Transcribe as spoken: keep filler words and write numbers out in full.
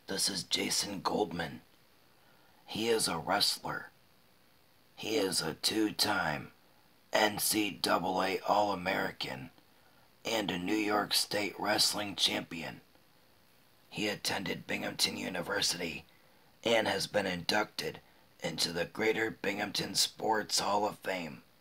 This is Jason Goldman. He is a wrestler. He is a two-time N C double A All-American and a New York State Wrestling Champion. He attended Binghamton University and has been inducted into the Greater Binghamton Sports Hall of Fame.